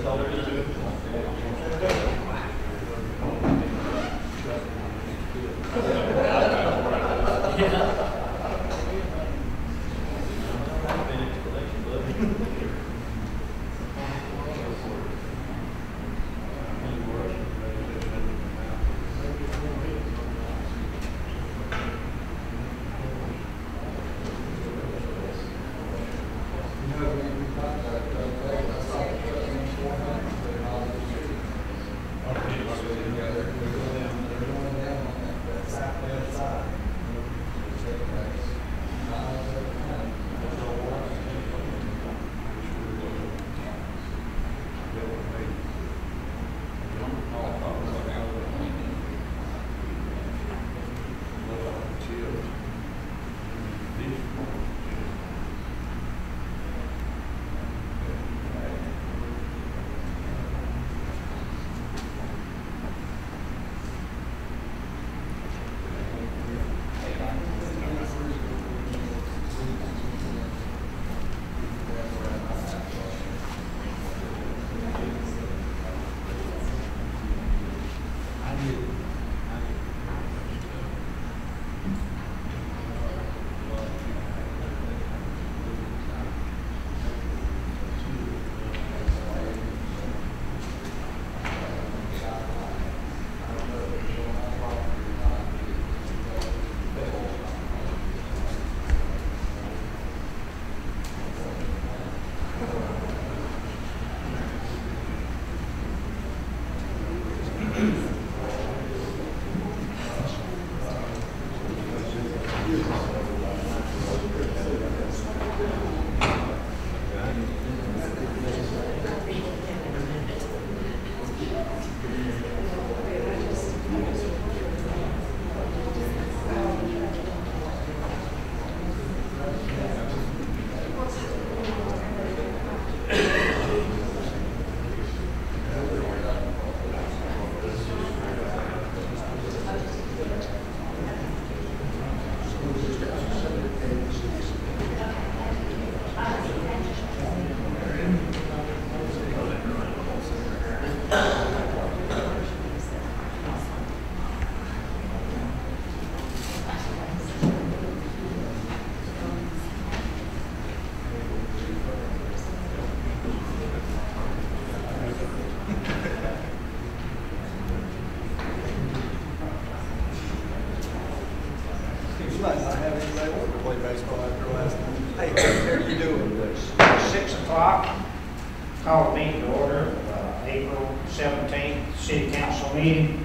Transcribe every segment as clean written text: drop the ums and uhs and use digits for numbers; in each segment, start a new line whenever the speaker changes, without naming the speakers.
Call the meeting to order, April 17th, City Council meeting.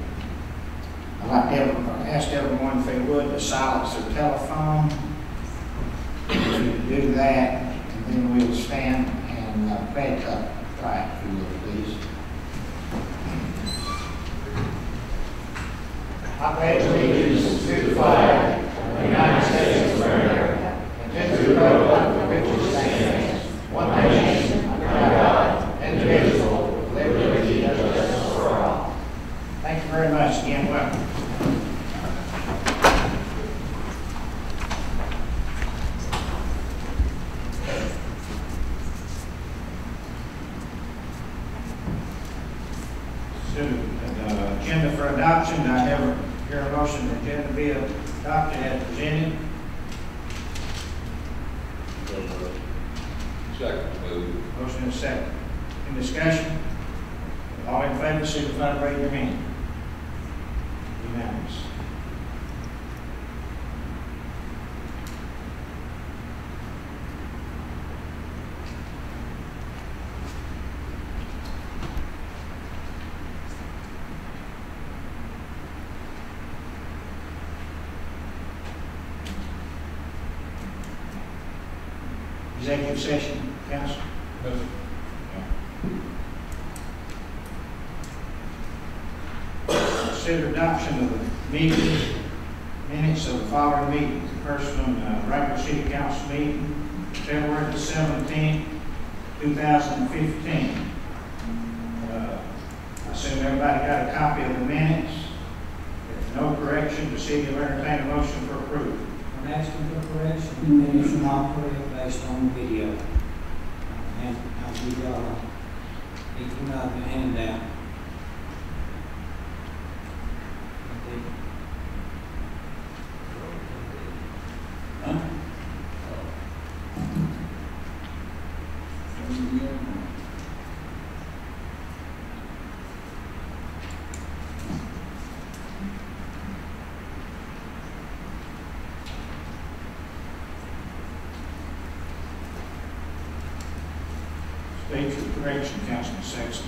I'd like to ask everyone if they would to silence their telephone. Do that, and then we will stand and pledge up flag, if you would, please. I pledge allegiance to the flag of the United States of America and to the republic for which it stands, one nation, under God, indivisible, with liberty and justice for all. Thank you very much. Again, welcome. Agenda for adoption. I have hear a motion for agenda be adopted as presented.
Second move.
Motion is second. In discussion? All in favor, signify by raising your hand. Unanimous. Executive session, Council?
Yes.
Consider adoption of the meeting minutes of the following meetings. The first one, regular City Council meeting, February the 17th, 2015. I assume everybody got a copy of the minutes. If no correction, the city will entertain a motion for approval.
I'm asking for correction. The minutes are not correct based on the video. And we Each one of you handout. Huh?
State your correction, Councilman Sexton.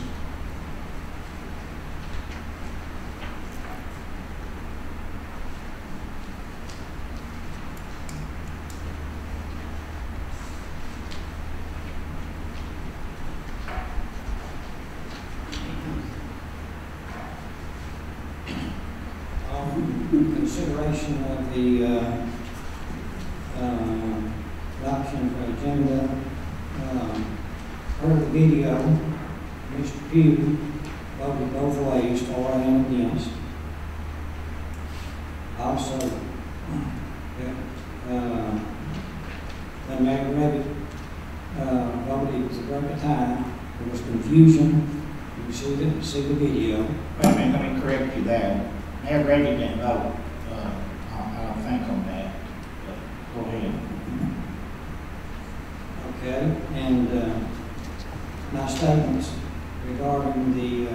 Consideration of the adoption of agenda. Heard the video. Mr. Pugh voted both ways, for and against. Also, Mayor Gravitt voted to break the time. There was confusion. You see the video.
Wait a minute, let me correct you there. Mayor Gravitt didn't vote. I don't think on that. But go ahead.
Okay, and my statements regarding the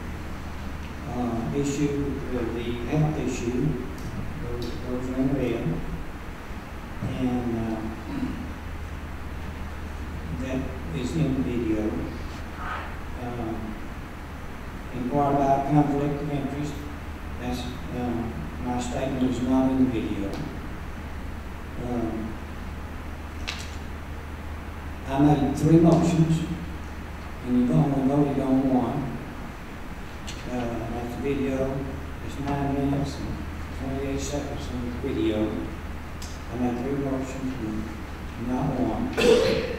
issue, the health issue, those are in red, and that is in the video. Inquired about conflict of interest. That's my statement is not in the video. I made 3 motions, and you've only voted on one. That's the video. It's 9 minutes and 28 seconds in the video. I made 3 motions and not one.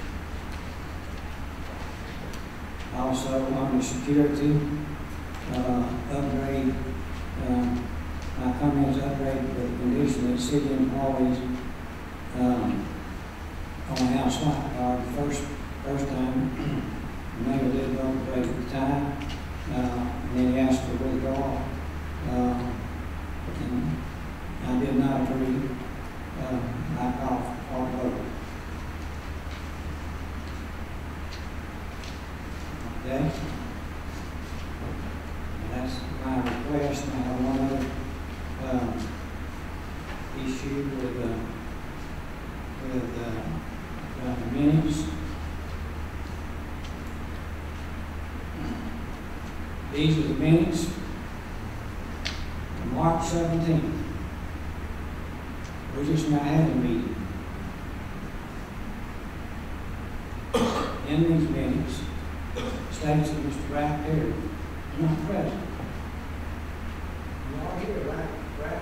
Also, on the security upgrade, my comments upgrade the condition that city employees on a house like our first time, the mayor did vote to break at the time, and then he asked for withdrawal, and I did not agree. I called vote. Okay? And that's my request. I have one other issue with the minutes. These are the minutes of March 17th. We're just not having a meeting. In these minutes, states that Mr. Wright Perry is not present. You are here, right?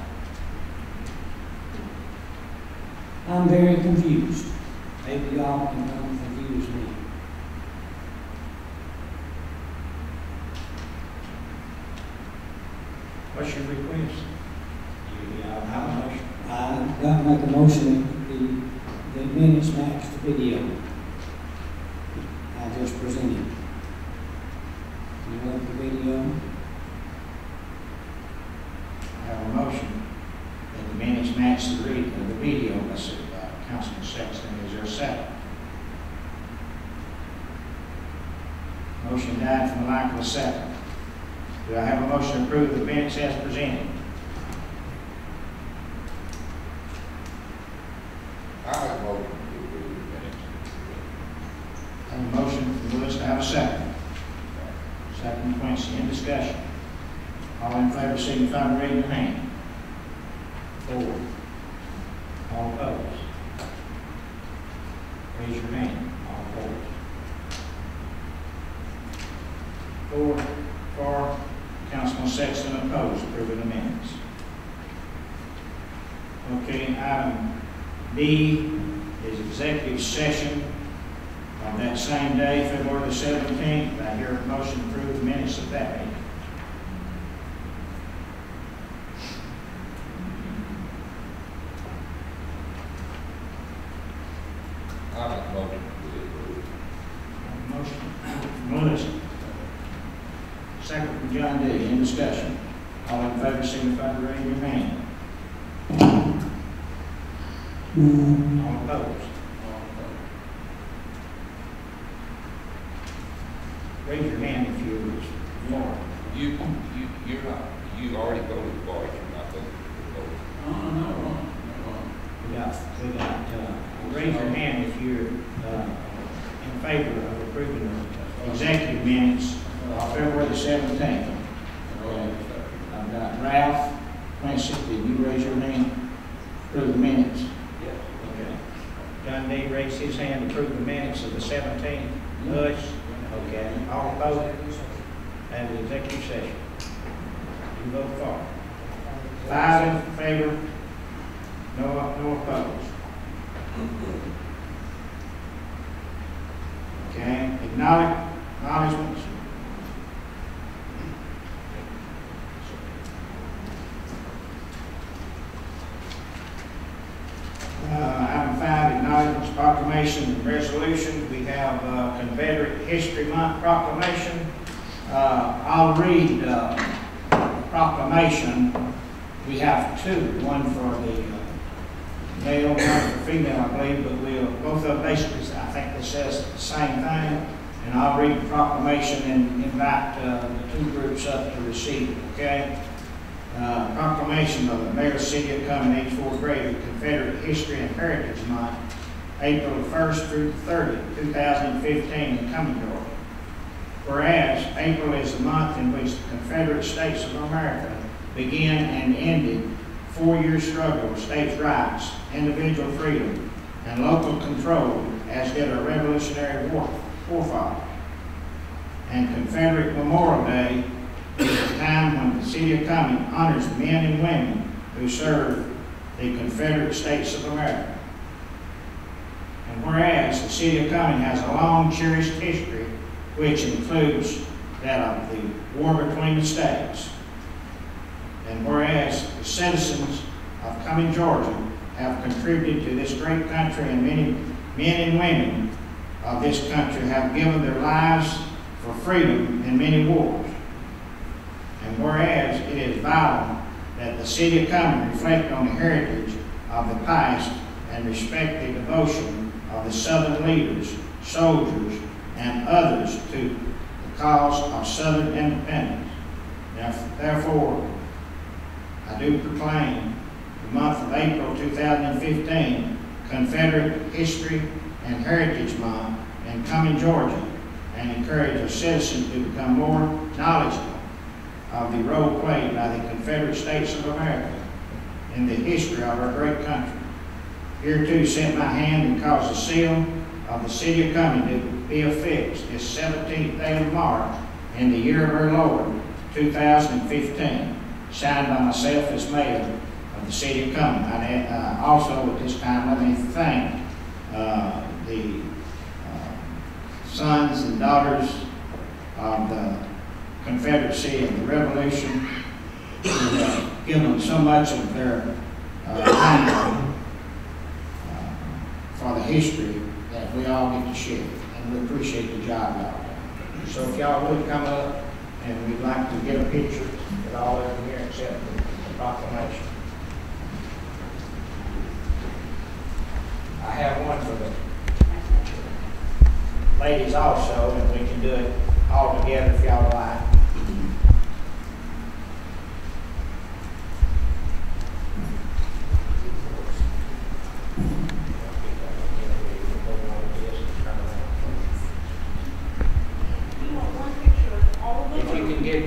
I'm very confused. Maybe y'all can confuse me.
What's your request?
I've got to make a motion that the minutes match the video I just presented. You want the video?
I have a motion that the minutes match the reading of the video. That's Councilman Sexton. Is there a second? Motion died from the lack of a second. Do I have a motion to approve the minutes as presented?
I have a motion to approve the minutes.
I have a motion from Lewis to have a second. Second, Quincy. In discussion. All in favor signify by raising your hand. 4. All opposed. Raise your hand. All opposed. 4 for. Councilman Sexton opposed. Approving the minutes. Okay, item B is executive session on that same day, February the 17th. I hear a motion to approve the minutes of that meeting.
I have a motion to approve.
Motion from Melissa. Second from John D. Any discussion? All in favor, signify by raising your hand. All opposed? Raise your hand if you're for.
You already voted for it, you're not voting for it.
Raise your hand if you're in favor of approving the executive minutes of February the 17th. I've got Ralph, Quincy, did you raise your hand? Approve the minutes?
Yes.
Okay. John D. raised his hand to approve the minutes of the 17th. Bush? Okay. All opposed? And the executive session. You vote for. 5 in favor, no opposed. Okay, acknowledgements. Item 5, acknowledgements, proclamation, and resolution. We have Confederate History Month proclamation. I'll read proclamation. We have two, one for the male, one for female, I believe, but both of them basically, I think it says the same thing. And I'll read the proclamation and invite the two groups up to receive it, okay? Proclamation of the Mayor of the City of Cumming, H4 Gravitt, Confederate History and Heritage Month, April 1st through 30th, 2015 in Cumming, Georgia. Whereas April is the month in which the Confederate States of America began and ended 4-year struggle of states' rights, individual freedom, and local control, as did our Revolutionary War forefathers. And Confederate Memorial Day is a time when the City of Cumming honors the men and women who served the Confederate States of America. And whereas the City of Cumming has a long cherished history, which includes that of the war between the states. And whereas the citizens of Cumming, Georgia have contributed to this great country, and many men and women of this country have given their lives for freedom in many wars. And whereas it is vital that the City of Cumming reflect on the heritage of the past and respect the devotion of the Southern leaders, soldiers, and others to the cause of Southern independence. Therefore, I do proclaim the month of April 2015 Confederate History and Heritage Month in Cumming, Georgia, and encourage our citizens to become more knowledgeable of the role played by the Confederate States of America in the history of our great country. Hereto set my hand and cause the seal of the City of Cumming to be affixed this 17th day of March in the year of our Lord, 2015, signed by myself as mayor of the City of Cumming. Also at this time, let me thank the sons and daughters of the Confederacy and the Revolution who have given so much of their time for the history that we all get to share, and we appreciate the job y'all do. So if y'all would come up, and we'd like to get a picture with all of them here except for the proclamation. I have one for the ladies also, and we can do it all together if y'all like. If you can get,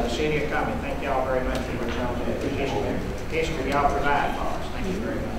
the city of Cumming. Thank y'all very much for what y'all do. The history y'all provide for us. Thank you very much.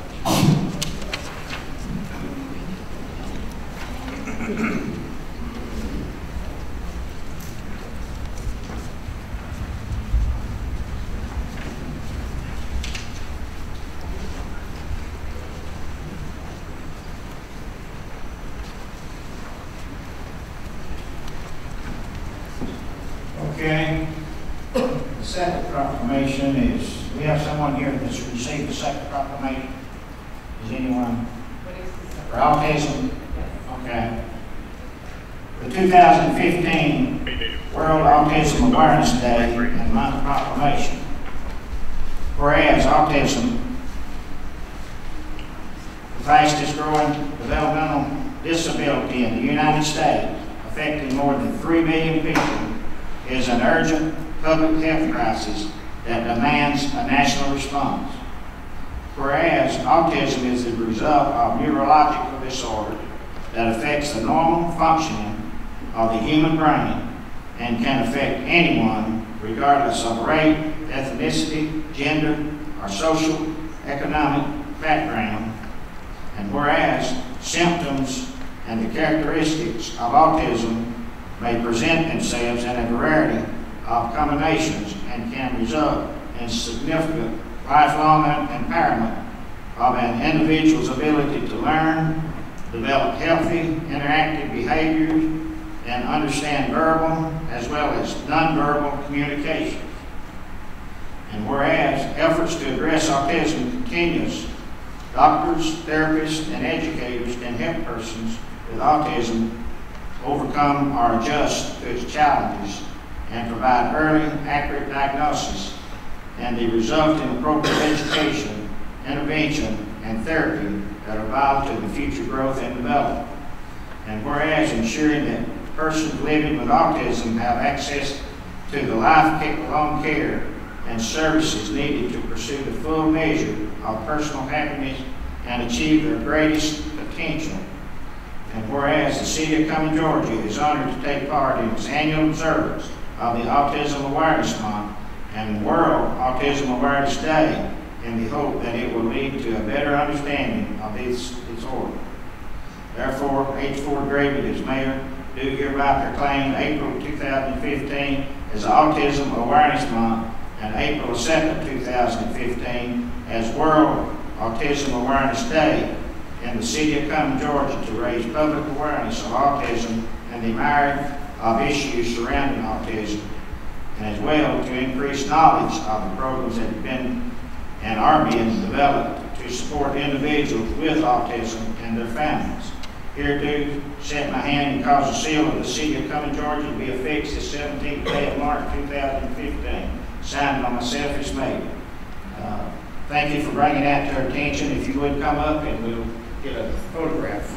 Okay. The second proclamation is, we have someone here that's received the second proclamation. Is anyone? For autism? Okay. The 2015 World Autism Awareness Day and Month Proclamation. Whereas autism, the fastest growing developmental disability in the United States, affecting more than 3 million people, is an urgent public health crisis that demands a national response. Whereas autism is the result of neurological disorder that affects the normal functioning of the human brain and can affect anyone regardless of race, ethnicity, gender, or social economic background. And whereas symptoms and the characteristics of autism may present themselves in a variety of combinations and can result in significant lifelong impairment of an individual's ability to learn, develop healthy interactive behaviors, and understand verbal as well as nonverbal communication. And whereas efforts to address autism continues, doctors, therapists, and educators can help persons with autism overcome or adjust to its challenges and provide early, accurate diagnosis and the resulting appropriate education, intervention, and therapy that are vital to the future growth and development. And whereas ensuring that persons living with autism have access to the lifelong care and services needed to pursue the full measure of personal happiness and achieve their greatest potential. And whereas the City of Cumming, Georgia is honored to take part in its annual observance of the Autism Awareness Month and World Autism Awareness Day in the hope that it will lead to a better understanding of its disorder. Therefore, H. Gravitt as mayor do hereby proclaim April 2015 as Autism Awareness Month and April 2nd, 2015 as World Autism Awareness Day in the City of Cumming, Georgia, to raise public awareness of autism and the myriad of issues surrounding autism, and as well to increase knowledge of the programs that have been and are being developed to support individuals with autism and their families. Here to set my hand and cause the seal of the City of Cumming, Georgia to be affixed the 17th day of March 2015, signed by myself as mayor. Thank you for bringing that to our attention. If you would come up and we'll get a photograph.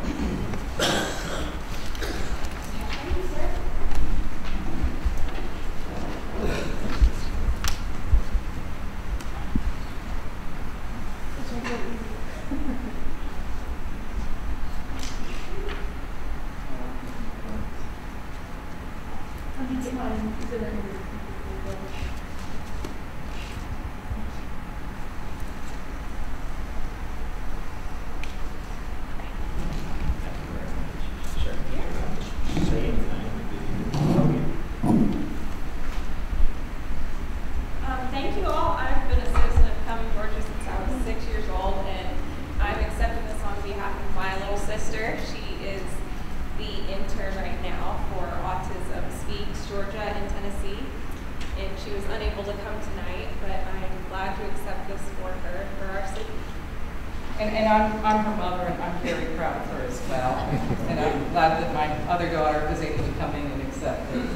Thank you all. I've been a citizen of Cumming, Georgia since I was 6 years old, and I'm accepting this on behalf of my little sister. She is the intern right now for Autism Speaks Georgia in Tennessee, and she was unable to come tonight, but I'm glad to accept this for her, for our city.
And I'm her mother, and I'm very proud of her as well. And I'm glad that my other daughter was able to come in and accept it.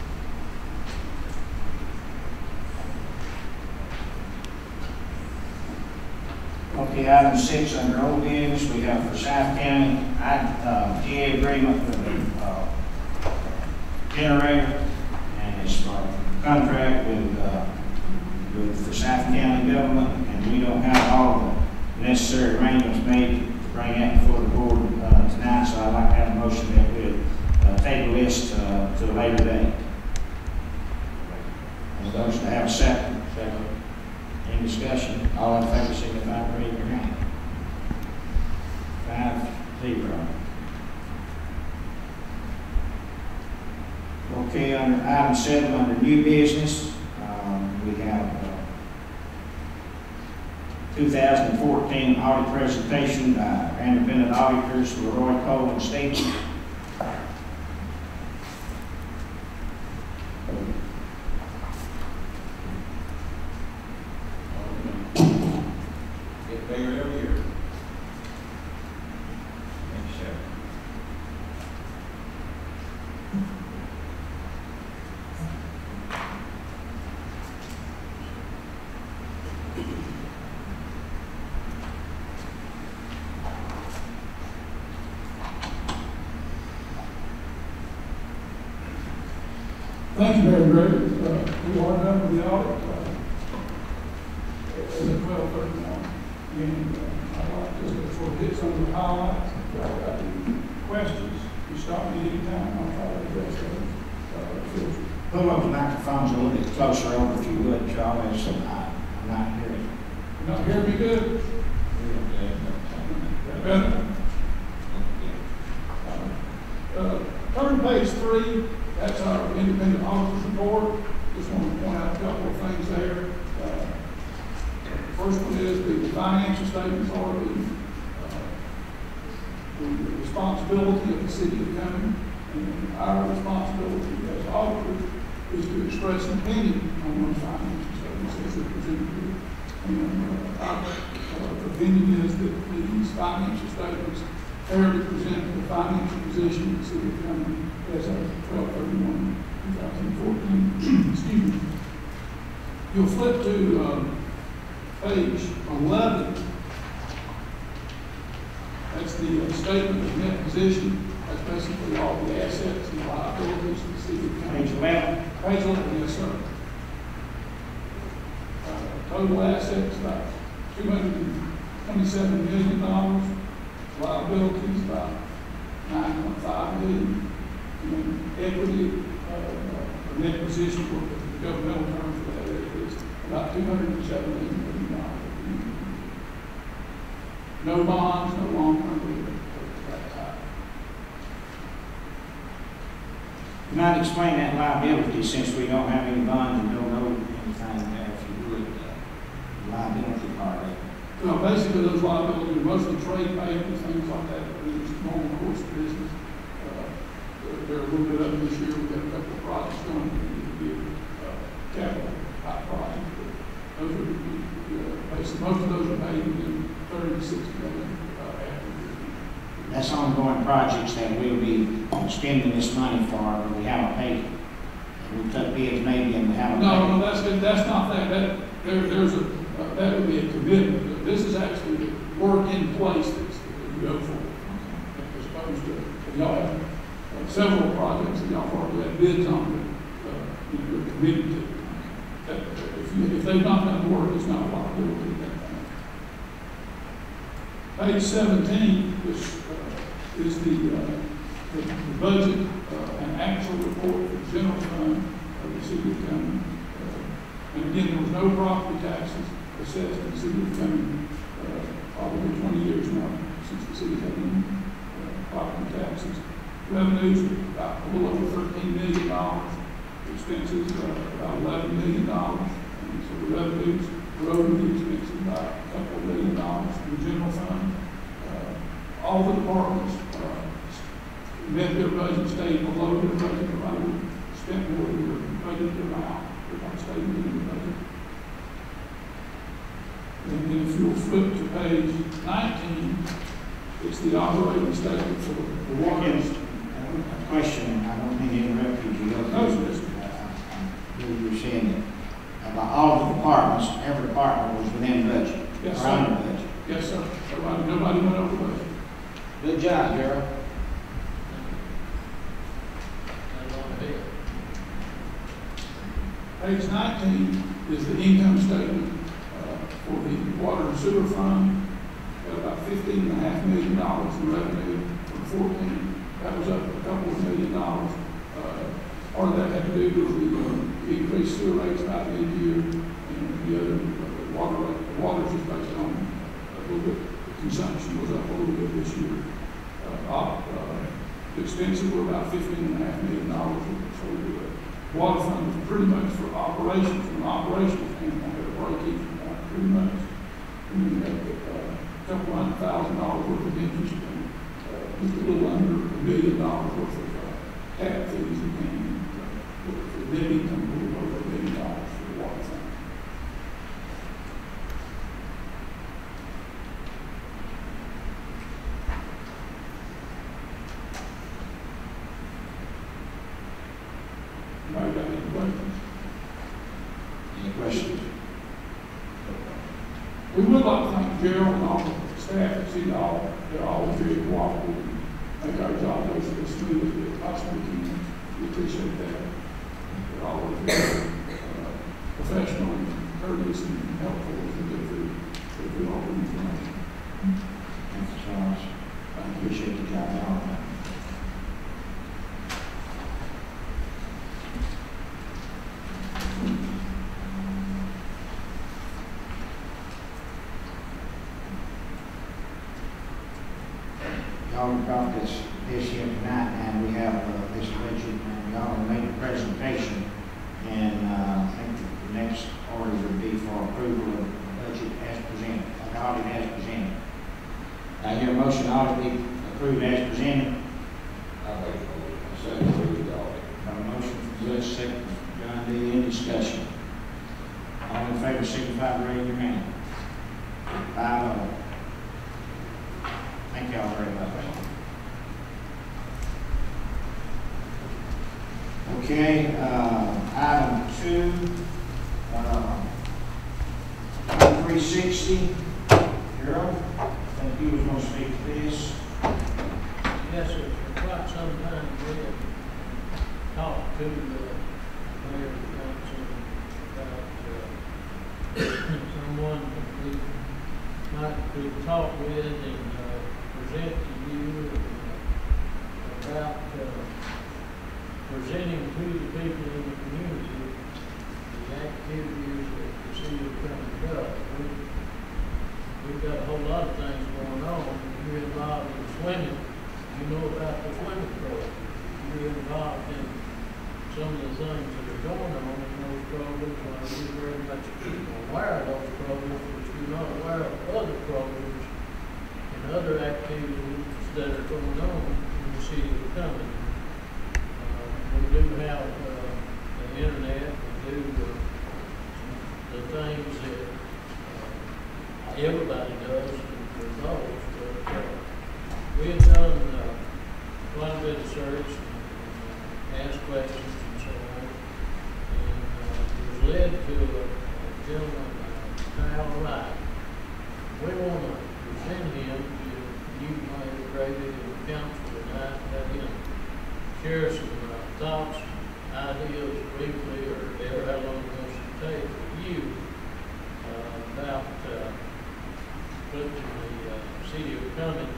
Okay, item 6 under old business, we have Forsyth County GA agreement for the generator, and it's for contract with Forsyth County government, and we don't have all the necessary arrangements made to bring that before the board tonight, so I'd like to have a motion that we'll table this to a later date. a second? Second. Any discussion? All in favor, signify by raising your hand. 5-0. Okay, under item 7, under new business, we have 2014 audit presentation by our independent auditors, Leroy Cole and Stephen.
Get bigger every year.
Thanks, sir.
Thank you, Mary Gravitt. We are done with the audit. It's at 12:31. And I'd like to sort of hit some of the highlights. If y'all got any questions, you stop me anytime. I'll try to address those.
Pull up the microphones a little bit closer over if you would, Charlie, so I'm not hearing.
You not hear me good? Better? Turn to page 3. That's our independent auditor's report. Just want to point out a couple of things there. The first one is the financial statements are the responsibility of the city of Cumming, and our responsibility as auditors is to express an opinion on those financial statements as they're presented here. And our opinion is that these financial statements fairly present the financial position of the city of Cumming as of 12/31/2014. Excuse me. You'll flip to page 11. That's the statement of net position. That's basically all the assets and liabilities of the city of Cumming.
Page 11.
Page 11, yes, sir. Total assets about $227 million. Liabilities about $9.5 million. And equity, net position for the governmental term for that is about $217 million. No bonds, no long-term debt.
You might explain that liability since we don't have any bonds and don't know anything there, if you would, liability part of it.
Well, basically those liabilities are mostly trade payables, things like that, it's normal course of business. They're a little bit up this year. We've got a couple of projects going to be capital type projects. But those are basically, most of those are paid within 30 to 60 days after.
That's ongoing projects that we'll be spending this money for, but we haven't paid. We took bids maybe and we haven't paid.
No, that's not that. That would be a commitment. This is actually the work in place that you go for. As opposed to, y'all have several projects that y'all already had bids on that you're committed to. If they've not done the work, it's not a liability. Page 17 is the budget and actual report for the general fund of the city of Cumming. And again, there was no property taxes assessed in the city of Cumming probably 20 years now since the city had any property taxes. Revenues about a little over $13 million. Expenses about $11 million. And so the revenues rose the expenses by a couple of $1 million in the general fund. All the departments met their budget, stayed below their budget. Everybody spent more than their budgeted amount. Everybody stayed within the budget. And then if you'll flip to page 19, it's the operating statement for the water.
Yes. A question, I don't mean to interrupt you, you were saying that about all the departments, every department was within budget.
Yes,
or under
sir.
budget.
Yes, sir. Nobody went over budget.
Good job, Gerald.
Page 19 is the income statement for the water and sewer fund. Got about $15.5 million in revenue for 14. That was up a couple of $1 million. Part of that had to do with increase sewer rates by the end of the year, and the other water is based on a little bit, consumption was up a little bit this year. The expenses were about $15.5 million. So the water fund was pretty much for operations, from an operational standpoint, at a break-even point, pretty much. And then we had $200,000 worth of interest and just a little under $1 million worth of tap fees again. The net income was over $1 million for the water fund. Anybody got any questions?
Any questions?
We would like to thank Gerald and all the staff at City Hall. They're always very cooperative and make our job go as smooth as we possibly can. We appreciate that. They're always very professional and courteous and helpful as we go through all the information.
Thank you, Charles. I appreciate the job on that. Y'all brought this here tonight, and we have this budget, and y'all will make a presentation, and I think the next order would be for approval of the budget as presented, the audit as presented. I hear a motion the audit be approved as presented.
I make a motion to approve the audit.
Got a motion from Judge, second from John D. Any discussion? All in favor, signify by raising your hand. 5-0. Thank y'all very much. Okay, item 2, 360. Harold, I think you was going to speak to this.
Yes, sir. For quite some time, we have talked to the mayor of the council about someone that we might could talk with and present to you about presenting to the people in the community the activities that the city of Cumming does. We've got a whole lot of things going on. You're involved in swimming. You know about the swimming program. You're involved in some of the things that are going on in those programs. You're very much aware of those programs, but you're not aware of other programs and other activities that are going on in the city of Cumming. We do have the internet. We do the things that everybody does for those. But we have done quite a bit of search and asked questions and so on. And it was led to a gentleman, Carolyn. We want to present him to you, Mayor Gravitt, and the council tonight, have him share some thoughts, ideas briefly, or ever how long it wants to take for you about putting the city of Cumming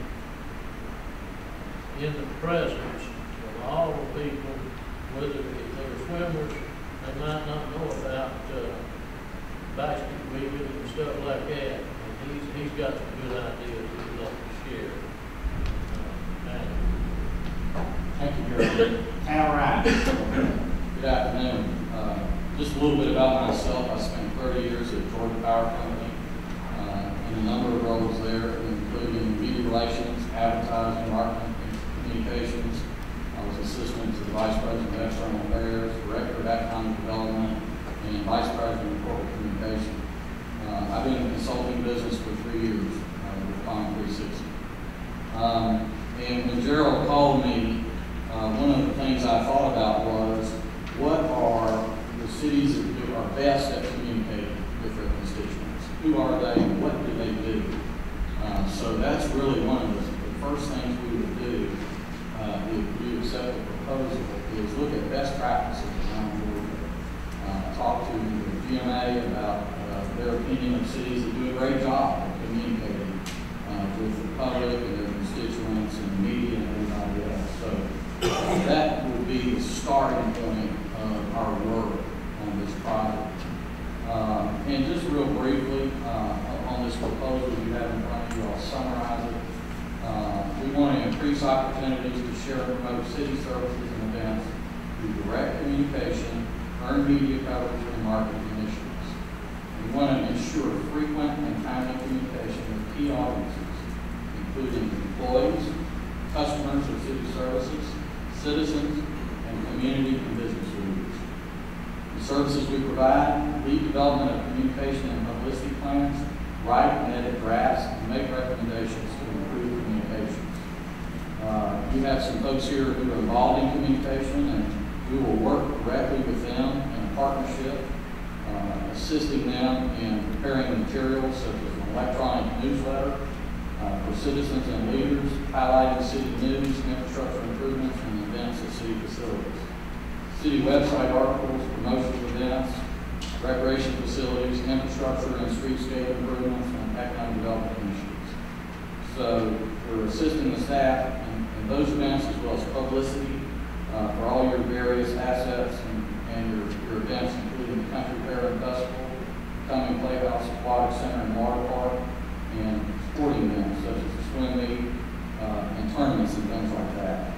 in the presence of all the people, whether if they're swimmers, they might not know about basket weaving and stuff like that. And he's got some good ideas he'd like to share.
Thank you, Harold. All right.
Good afternoon. Just a little bit about myself. I spent 30 years at Georgia Power Company in a number of roles there, including media relations, advertising, marketing, and communications. I was assistant to the Vice President of External Affairs, Director of Economic Development, and Vice President of Corporate Communication. I've been in the consulting business for 3 years with Confirm 360. And when Gerald called me, one of the things I thought about was, what are the cities that are best at communicating with their constituents? Who are they and what do they do? So that's really one of the first things we would do if we accept the proposal, is look at best practices around the world. Talk to the GMA about their opinion of cities that do a great job of communicating with the public and their constituents and the media and everybody else. So that would be the starting point of our work on this project. And just real briefly, on this proposal you have in front of you, I'll summarize it. We want to increase opportunities to share and promote city services and events through direct communication, earned media coverage, and marketing initiatives. We want to ensure frequent and timely communication with key audiences, including employees, customers of city services, citizens, and community and business leaders. The services we provide: lead development of communication and publicity plans, write and edit drafts, and make recommendations to improve communications. You have some folks here who are involved in communication, and we will work directly with them in a partnership, assisting them in preparing materials such as an electronic newsletter for citizens and leaders, highlighting city news, infrastructure improvements, and events at city facilities. City website articles, promotional events, recreation facilities, infrastructure and streetscape improvements, and economic development initiatives. So we're assisting the staff in those events, as well as publicity for all your various assets and your events, including the Country Fair and Festival, Cumming Playhouse, Aquatic Center, and Water Park, and sporting events such as the swim meet and tournaments and things like that.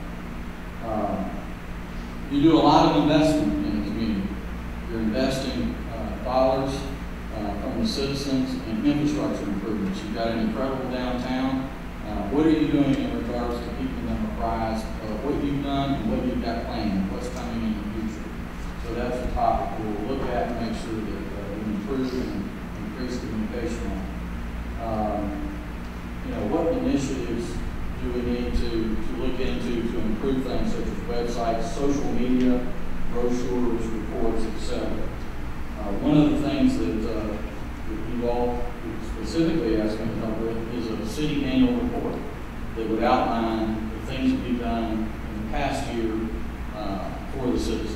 You do a lot of investment in the community. You're investing dollars from the citizens in infrastructure improvements. You've got an incredible downtown. What are you doing in regards to keeping them apprised of what you've done and what you've got planned and what's coming in the future? So that's the topic we'll look at and make sure that we improve and increase communication on. What initiatives do we need to look into to improve things such as websites, social media, brochures, reports, etc. One of the things that you all specifically asked me to help with is a city annual report that would outline the things that we've done in the past year for the citizens.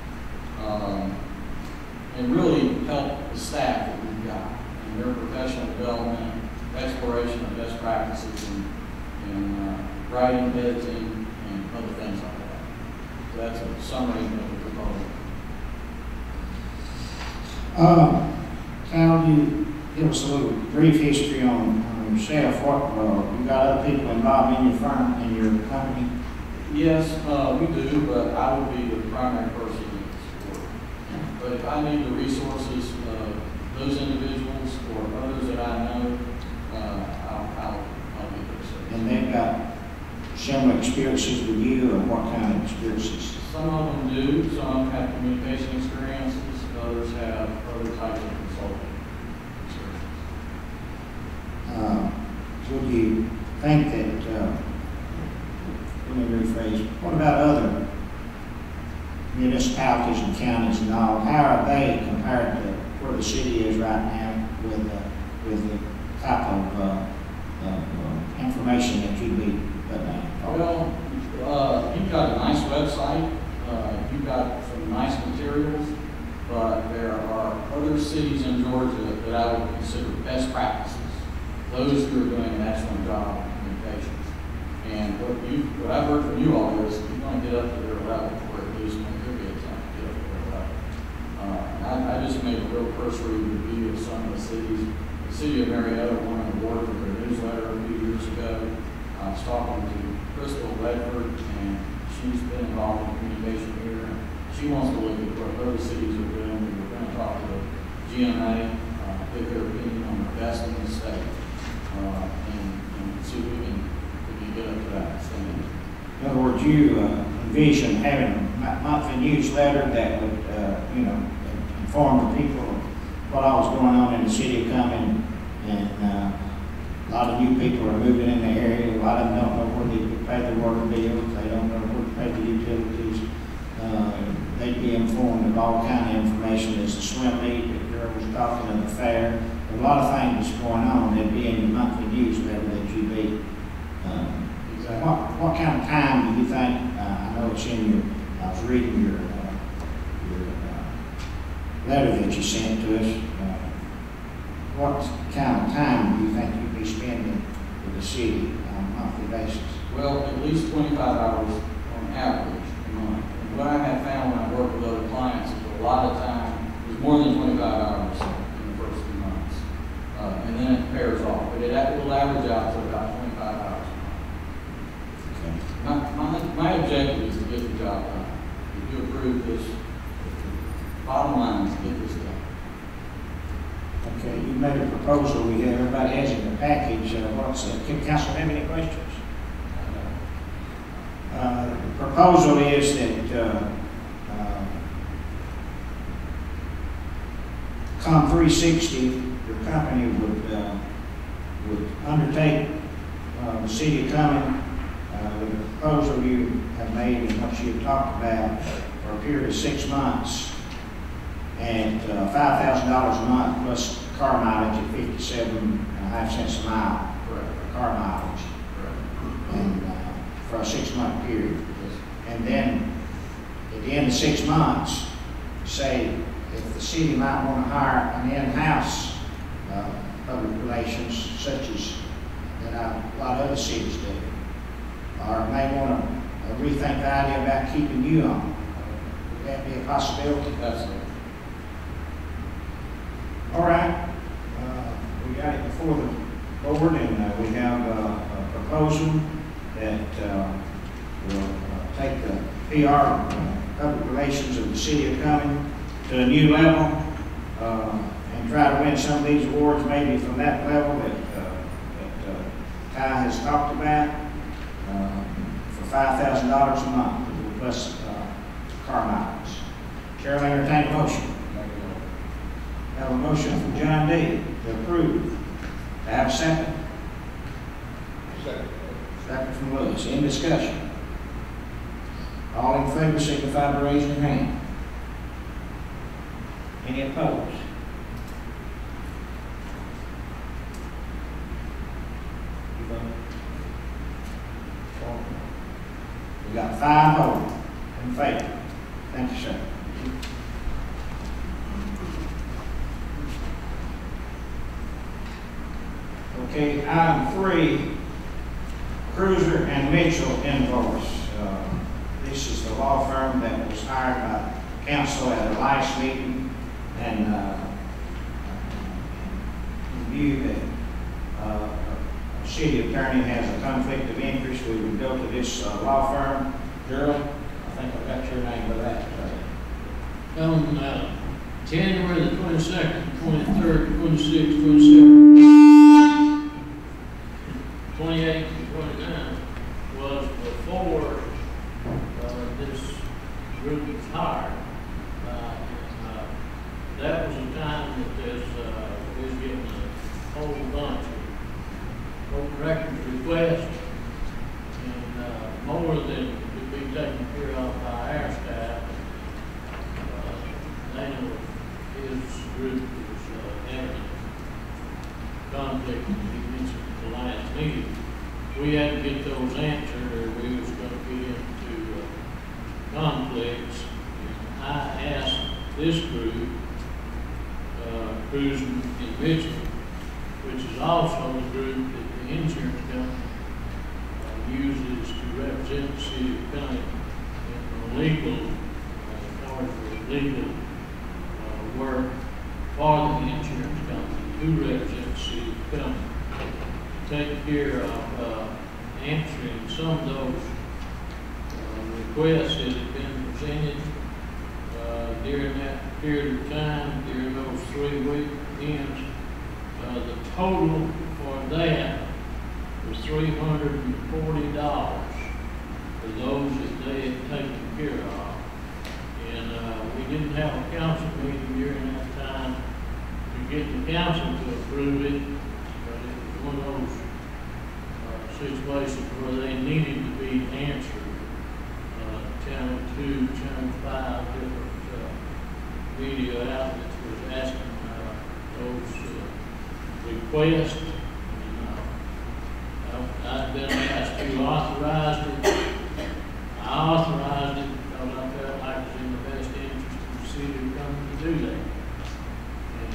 And really help the staff that we've got in their professional development, exploration of best practices, and writing, editing, and other things like that. So that's a summary of the proposal.
Cal, you give us a little brief history on yourself. You got other people involved in your firm, in your company?
Yes, we do, but I would be the primary person in the support. But if I need the resources of those individuals or others that I know, I'll be there.
And they've got similar experiences with you, or what kind of experiences?
Some of them do. Some of them have communication experiences. Others have other types of consulting experiences.
Would you think that, let me rephrase, what about other municipalities and counties and all? How are they compared to where the city is right now with the type of information that you'd be putting out?
Well, you've got a nice website. You've got some nice materials. But there are other cities in Georgia that I would consider best practices. Those who are doing an excellent job of communications. And what I've heard from you all is you want to get up to their level, or at least when you're good enough to get up to their level. I just made a real cursory review of some of the cities. The city of Marietta won an award for their newsletter a few years ago. I was talking to Crystal Ledford, and she's been involved in communication here. She wants to look at what other cities are doing. We're going to talk to the GMA, get their opinion on the best in the state, and see if we can get up to that standard.
In other words, you envision having a monthly newsletter that would, inform the people of what all was going on in the city of Cumming, and a lot of new people are moving in the area. A lot of them don't know where they could pay their water bills. They don't know where to pay the utilities. They'd be informed of all kind of information. There's a swim meet that girl was talking at the fair. There's a lot of things that's going on. They'd be in your monthly newsletter that you be.
Exactly.
What kind of time do you think? I know it's in your. I was reading your letter that you sent to us. What kind of time do you think you'd be spending with the city on a monthly basis?
Well, at least 25 hours on average a month. And what I have found when I work with other clients is a lot of time it'll average out to about 25 hours a month. My objective is to get the job done. If you approve this, bottom line is to get this done.
Okay, you made a proposal, we have, everybody has in the package, what's that? Can council have any questions? The proposal is that, come 360, your company would undertake, the city of Cumming, the proposal you have made and what you have talked about for a period of 6 months, and $5,000 a month plus car mileage at 57.5 cents a mile for car mileage.
Correct.
And for a 6-month period. And then at the end of 6 months, say if the city might want to hire an in-house public relations, such as that a lot of other cities do, or may want to rethink the idea about keeping you on. Would that be a possibility?
Absolutely.
All right. We got it before the board, and we have a proposal that will take the PR, public relations of the city of Cumming to a new level, and try to win some of these awards maybe from that level that Ty has talked about, for $5,000 a month plus car miles. Carolyn, entertain a motion. Have a motion from John D. to approve. To have a second?
Second.
Second from Lewis. In discussion. All in favor signify by raising your hand. Any opposed? You vote? We got 5 voting in favor. Thank you, sir. Okay, item 3, Cruiser and Mitchell invoice. This is the law firm that was hired by council at a last meeting, and in view that a city attorney has a conflict of interest, we would go to this law firm. Gerald, I think I got your name for that.
On January the 22nd, 23rd, 26th, 27th, 28th, and 29th was before this group was hired. That was the time that this was getting a whole bunch of open records requests, and more than could be taken care of by our staff. They know his group was having conflict, he mentioned at the last meeting. We had to get those answered, or we was going to get into conflicts. And I asked this group, Cruiser and Mitchell, which is also the group that the insurance company uses to represent the city of Cumming in legal, as far as the legal work for the insurance company who represents the city of Cumming, take care of answering some of those requests that have been presented during that period of time, during those 3 weekends. The total for that was $340 for those that they had taken care of. And we didn't have a council meeting during that time to get the council to approve it, but it was one of those situations where they needed to be answered. Channel 2, Channel 5, different media outlets was asking those requests. I've been asked who authorized it. I authorized it because I felt like it was in the best interest of the city of Cumming to do that. And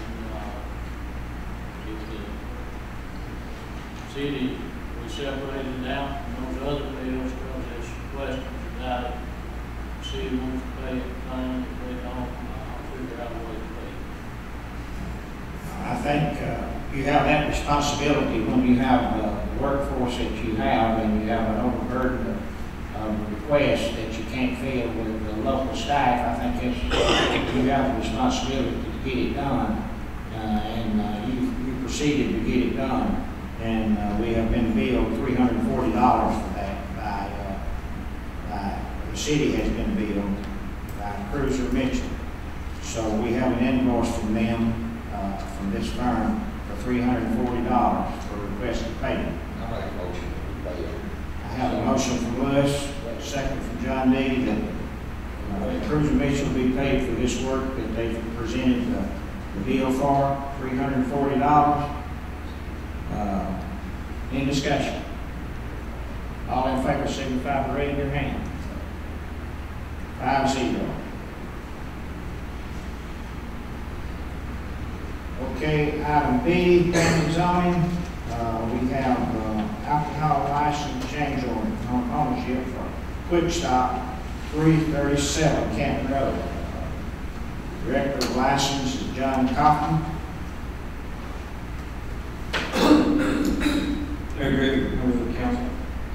if the city was separated out from those other bills because there's questions about it, the city wants to pay it, fine. If they don't, I'll figure out a way to pay it.
I think you have that responsibility when you have the workforce that you have, and you have an overburden of requests that you can't fill with the local staff. I think you have the responsibility to get it done, and you proceeded to get it done. And we have been billed $340 for that by the city has been billed by Cruiser Mitchell. So we have an invoice from them, from this firm, for $340 for requested payment.
I make a motion to pay it.
I have a motion from Lewis, a second from John D, that Cruiser Mitchell be paid for this work that they've presented the bill for, $340. Any discussion? All in favor signify by raising your hand. 5-0. Okay, item B, planning zoning. We have alcohol license change order on ownership for Quick Stop, 337 Canton Road. Director of license is John Kaufman.
Mayor Gravitt, members of the council.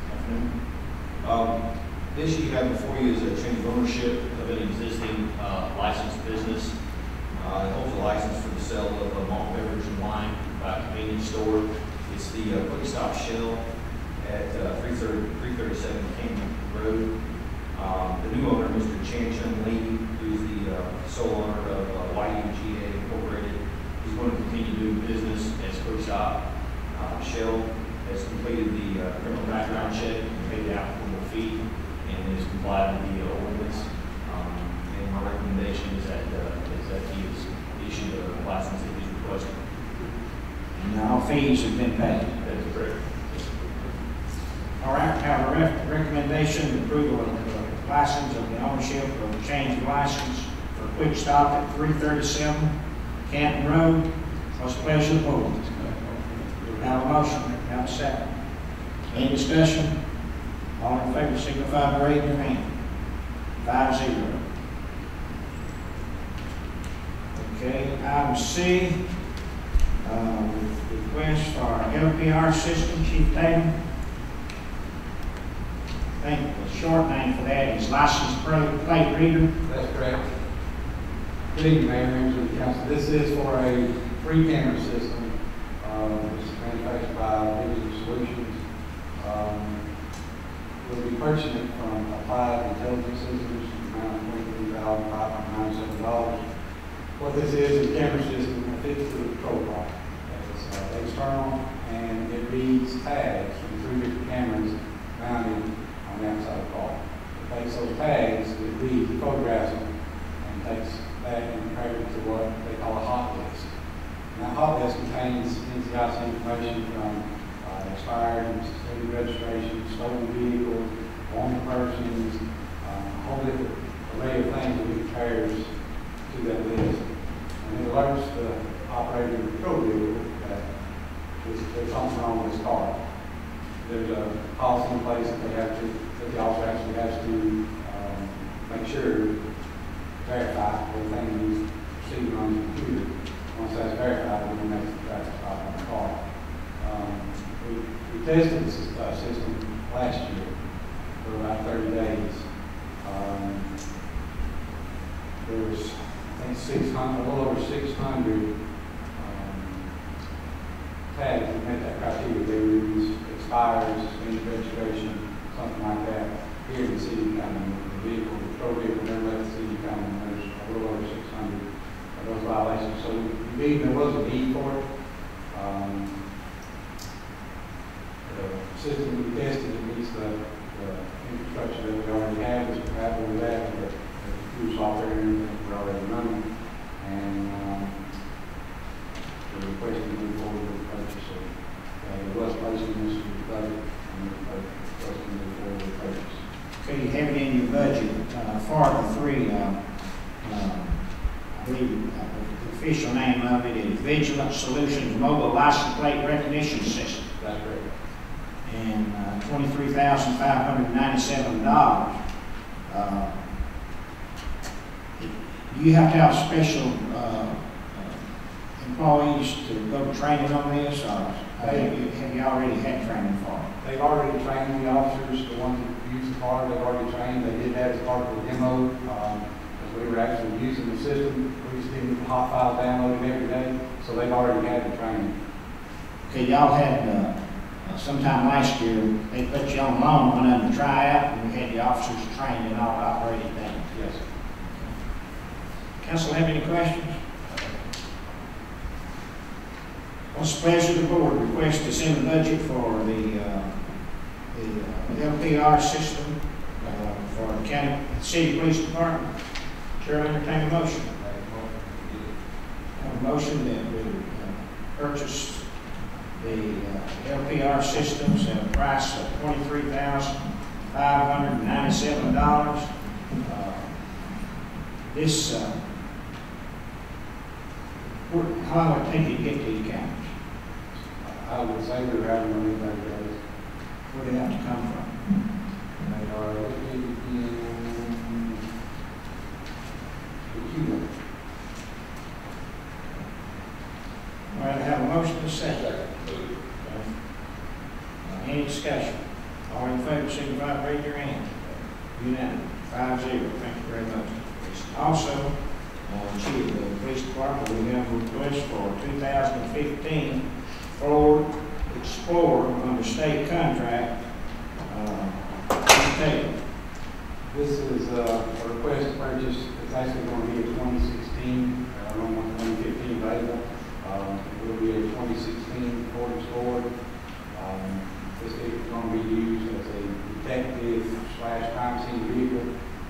This you have before you is a change of ownership of an existing licensed business. It holds a license for the sale of malt beverage and wine by a convenience store. It's the Quick Stop Shell at 337 Canton Road. The new owner, Mr. Chan Chung Lee, who's the sole owner of YUGA Incorporated, is going to continue doing business as Quick Stop. Shell has completed the criminal background check and paid the applicable fee and has complied with the ordinance. And my recommendation is that he is issued a license that he's requested.
And all fees have been paid.
That is correct.
All right, we have a recommendation, approval of the license of the ownership of change of license for Quick Stop at 337 Canton Road. What's the pleasure of the board? Have a motion, have a second. Any discussion? All in favor signify by raising your hand. 5-0. Okay, item C, request for LPR system, Chief Tatum. I think the short name for that is license plate reader.
That's correct. Good evening, Mayor, members of the council. This is for a free camera system. It's manufactured by Digital Solutions. We'll be purchasing it from Applied Intelligence Systems, around $23,597. What this is a camera system that fits to the patrol car. It's external, and it reads tags from 3 different cameras mounted on the outside of the car. It takes those tags, it reads, it photographs them, and takes that and compares it to what they call a hot list. Now, hot list contains NCIC information from expired and suspended registration, stolen vehicles, wanted persons, a whole different array of things that it compares to that list. And it alerts the operator of the patrol vehicle that there's something wrong with this car. There's a policy in place that the officer actually has to make sure, verify everything he's receiving on his computer. Once that's verified, we can make the traffic stop on the car. We tested the system last year for about 30 days. There was, I think, a little over 600 tags that met that criteria. They were expired, suspended registration, something like that. Here in the city of Cumming, the vehicle, the patrol vehicle never left the city of Cumming. There's a little over 600 of those violations. So we believe there was a need for it. The system we tested, it meets the infrastructure that we already have. It's compatible with that. The new software and everything we're already running. And we're requesting to move forward with the purchase. So it was placed in this budget, and we're requesting to move forward with the purchase.
Okay, you have it in your budget for the three, I believe the official name of it is Vigilant Solutions Mobile License Plate Recognition System.
That's correct.
And $23,597. You have to have special employees to go to training on this, or have you already had training for it?
They've already trained the officers, the ones that use the car, they've already trained. They did that as part of the demo, because we were actually using the system. We just didn't get the hot file downloaded every day, so they've already had the training.
Okay, y'all had, sometime last year, they put you on loan, went under tryout, and we had the officers trained in all the operating things.
Yes.
Council have any questions? What's the pleasure of the board? Request to send the budget for the LPR system for the county, city police department. Chair, will entertain a motion. A motion that we purchase the LPR systems at a price of $23,597. This, how long would it take you to get these cameras?
I would say we're having one of these days.
Where do they have to come from?
They are located in Cuba.
All right, I have a motion to second. Any discussion? All in favor, signify by raising your hand. Unanimous, 5-0. Thank you very much. Also, Chief of the Police Department, we have a request for 2015 Ford Explorer under state contract. Tisdale.
This is a request to purchase. It's actually going to be a 2016. I don't want 2015 available. It will be a 2016 Ford Explorer. This vehicle is going to be used as a detective/crime scene vehicle.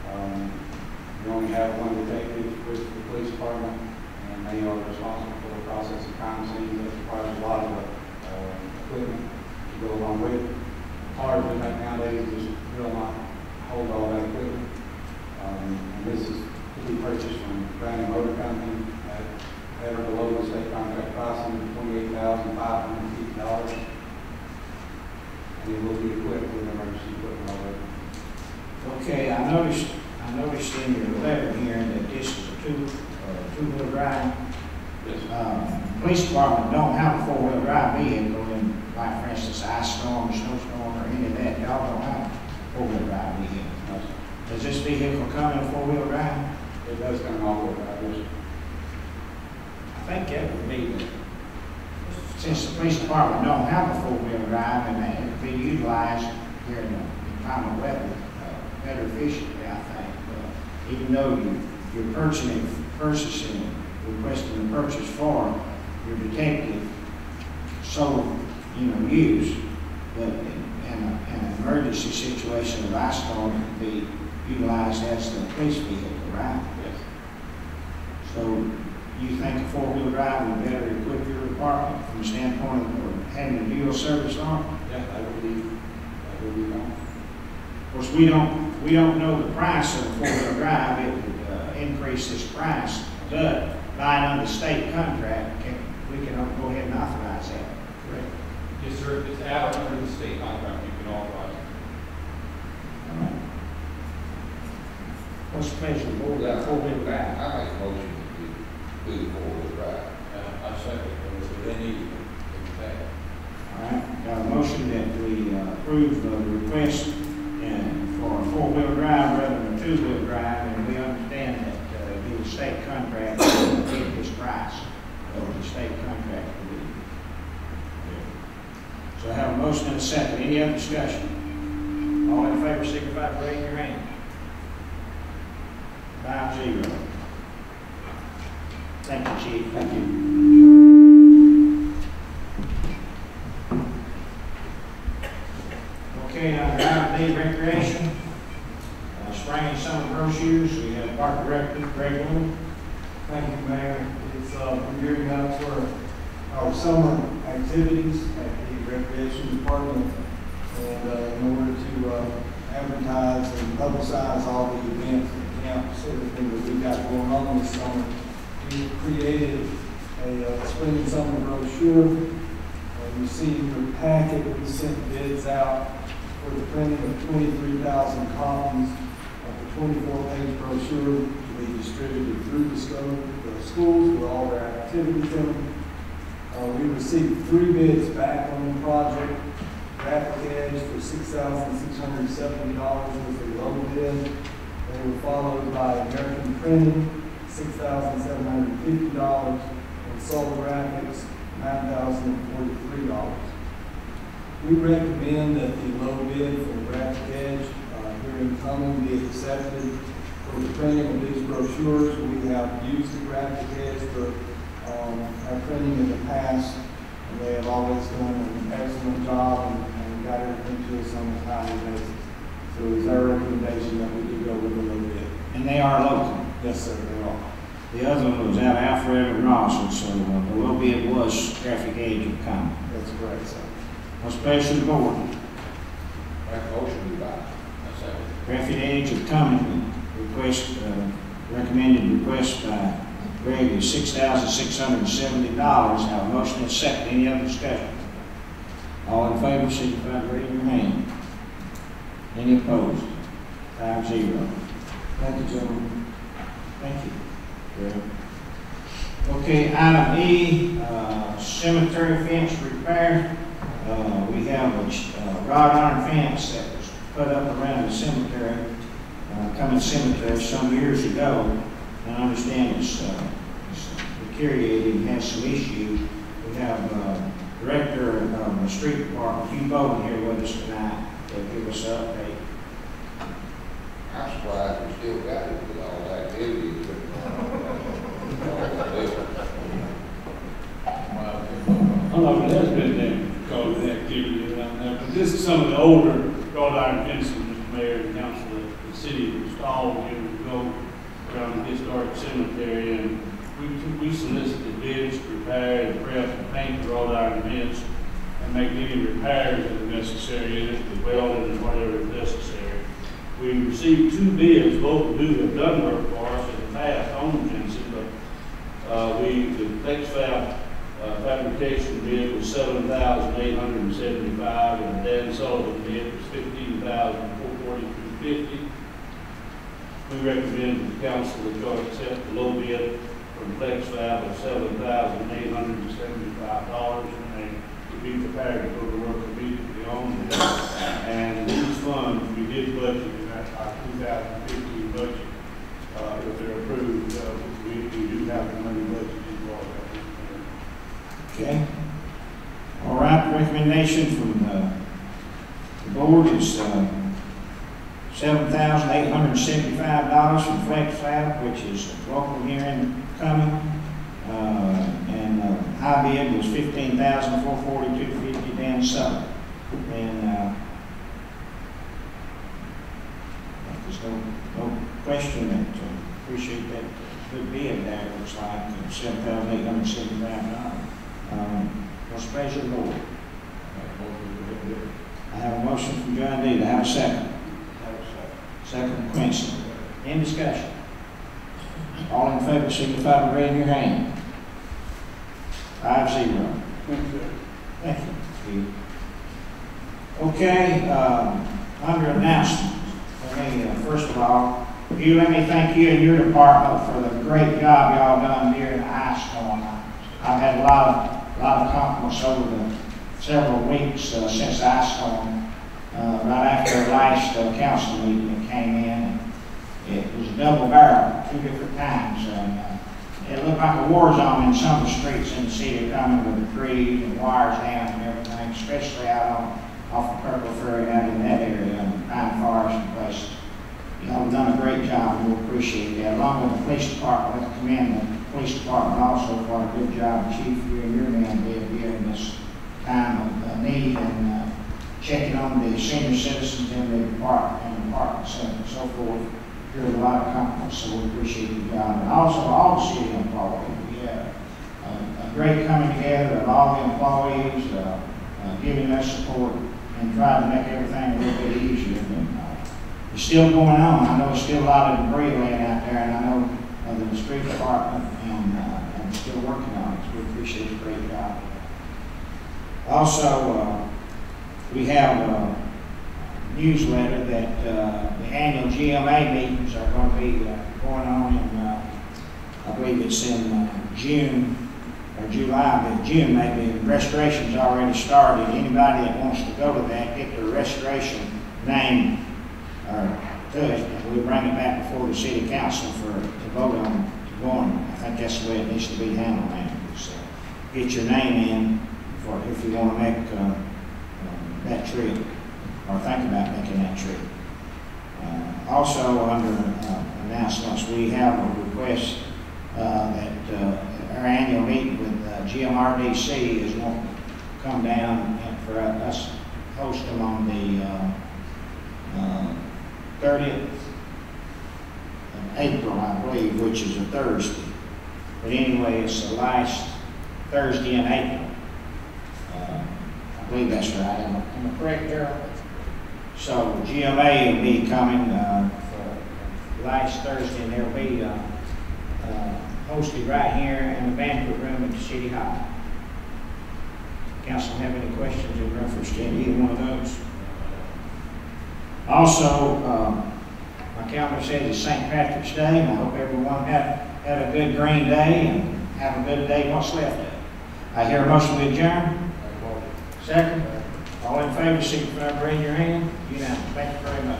We only have one detective with the police department, and they are responsible for the process of crime scenes. That requires a lot of equipment to go along with it. Cars we make nowadays just will not hold all that equipment. And this is to be purchased from Brandon Motor Company at or below the state contract pricing of $28,550. And it will be equipped with emergency equipment already.
Okay, I noticed in your letter here that this is a two-wheel drive.
Yes.
Police department don't have a four-wheel drive vehicle in, like for instance, ice storm, snow storm, or any of that. Y'all don't have a four-wheel drive vehicle.
No, sir.
Does this vehicle come in a four-wheel drive?
It does come all-wheel drive. Yes.
I think that would be, since the police department don't have a four-wheel drive, and it could be utilized here in the inclement weather better efficiently, I think. Even though you're requesting the purchase for your detective sole, use, but in an emergency situation of ice storm, it could be utilized as the police vehicle, right?
Yes.
So you think a four-wheel drive would better equip your department from the standpoint of having a dual service on?
Yeah, that would be fine.
Of course, we don't know the price of a four-wheel drive. It would increase this price, but buying under state contract, we can go ahead and authorize that.
Correct. Yes, sir. If it's out under the state contract, you can authorize it.
All right. What's the pleasure of the board? That four-wheel drive.
I make a motion to do the four-wheel drive.
I second it. They need it.
All right. Got a motion that we approve the request for a four-wheel drive rather than a two-wheel drive, and we understand that the state contract will give this price of the state contract will be. So I have a motion and a second. Any other discussion? All in favor, signify by raising your hand. 5-0. Thank you, Chief.
Thank you.
Okay, under item D, recreation, spring and summer brochures, we have Park Director Gravitt.
Thank you, Mayor. We're gearing up for our summer activities at the Recreation Department. And in order to advertise and publicize all the events and camps, everything that we've got going on this summer, we created a spring and summer brochure. You received your packet. We sent bids out for the printing of 23,000 copies of the 24-page brochure to be distributed through the the schools for all their activities in them. We received 3 bids back on the project. Graphic Edge for $6,670 was the low bid. They were followed by American Printing, $6,750, and Solar Graphics, $9,043. We recommend that the low bid for Graphic Edge here in Cumming be accepted for the printing of these brochures. We have used the Graphic Edge for our printing in the past, and they have always done an excellent job and got everything to us on a timely basis. So it's our recommendation that we do go with the low bid.
And they are local.
Yes, sir, they are.
The other one was out of Alfred and Ross, and so the low bid was Graphic Edge of Cumming.
That's correct, sir.
What's the pleasure of the board?
Make a motion to buy. That's it.
Graphic Edge of Cumming, recommended request by Greg is $6,670. Have a motion and a second. Any other discussion? All in favor, signify by raising your hand. Any opposed? 5-0.
Thank you, gentlemen.
Thank you. Greg. Okay, item E, cemetery fence repair. We have a wrought iron fence that was put up around the cemetery, Cumming Cemetery some years ago. And I understand it's deteriorating, has some issues. We have Director of the Street Department, Hugh Bowman, here with us tonight to give us an update.
I'm surprised we still got it with all that activity.
I don't know if it has been there because of the activity around there, but this is some of the older wrought iron fences, Mr. Mayor and Council, that the city installed years ago around the historic cemetery, and we solicited bids to repair and prep and paint the wrought iron fence and make any repairs that are necessary in it, the welding and whatever is necessary. We received 2 bids, both of who have done work for us in the past on the fencing, but the Flex Fab fabrication bid was $7,875, and the Dan Sullivan bid was $15,442.50. We recommend to the council that you accept the low bid from Flex Fab of $7,875, and to be prepared to go to work immediately on this. And these funds, we did budget in our 2015 budget. If they're approved, we do have the money budgeted for that.
Okay. All right, recommendation from the board is $7,875 from Flex Fab, which is local here in Cumming. And high bid was $15,442.50 Dan Sullivan. And there's no question that appreciate that good bid there. It looks like $7,875. What's the pleasure of the board? I have a motion from John D. to have a second. Second from Quincy. Any discussion? All in favor, signify by raising your hand. 5-0. Thank you, Steve. Okay, under announcements, first of all, let me thank you and your department for the great job y'all done during the ice storm. I've had a lot of compliments over the several weeks since the ice storm. Right after the last council meeting that came in, it was a double barrel 2 different times. It looked like a war zone in some of the streets in the city of Cumming with the trees and wires down and everything, especially out off the Purple Ferry out in that area and Pine Forest and places. Y'all have done a great job, and we appreciate that. Along with the police department, I'd like to commend the police department also for a good job, Chief, you and your men did during this time of need and checking on the senior citizens in the department and so forth. Here's a lot of compliments, so we appreciate the job. And also all the city employees. We had a great coming together of all the employees, giving us support and trying to make everything a little bit easier. And, it's still going on. I know there's still a lot of debris laying out there, and I know the street department and still working on it. So we appreciate the great job. Also, we have a newsletter that the annual GMA meetings are going to be going on in, I believe it's in June or July, but June maybe. Restoration's already started. Anybody that wants to go to that, get their restoration name or to it, and we bring it back before the city council to vote on to go on. I think that's the way it needs to be handled now. So get your name in for if you want to make that trip or think about making that trip. Also, under announcements, we have a request that our annual meeting with GMRDC is going to come down and for us to host them on the 30th of April, I believe, which is a Thursday. But anyway, it's the last Thursday in April. I believe that's right. Am I correct, Carol? So GMA will be coming for last Thursday, and they'll be hosted right here in the banquet room at the City Hall. Council have any questions in reference to either one of those? Also, my calendar says it's St. Patrick's Day, and I hope everyone had a good green day and have a good day what's left of it. I hear a motion to adjourn. Second. All in favor, signify by raising your hand. Unanimous. Thank you very much.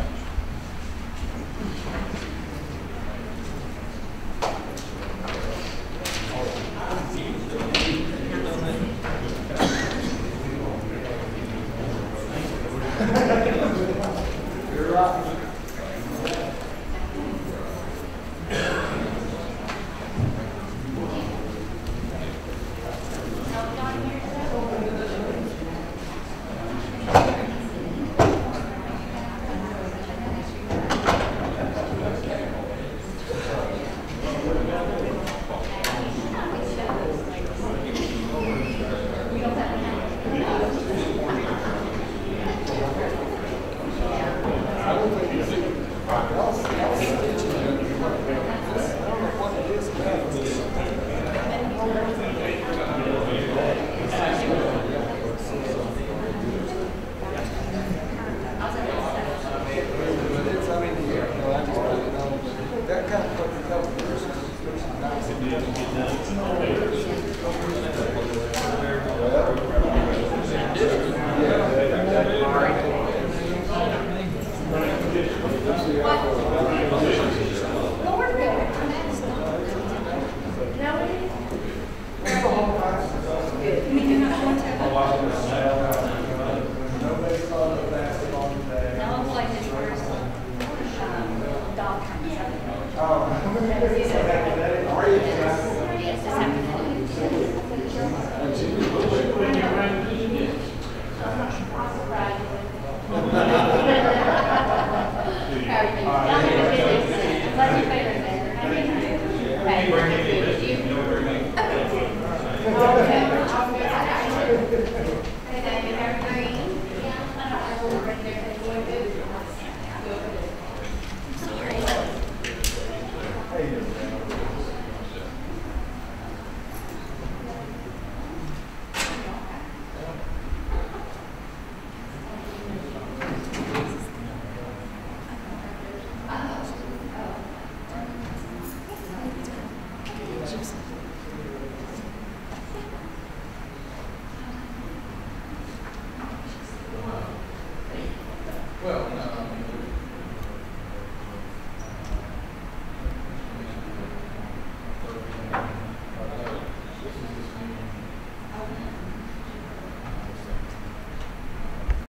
Good.